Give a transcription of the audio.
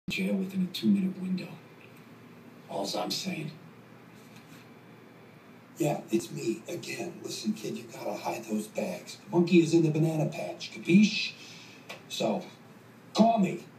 jail within a 2-minute window. All's I'm saying. Yeah, it's me again. Listen, kid, you gotta hide those bags. The monkey is in the banana patch, capiche? So, call me.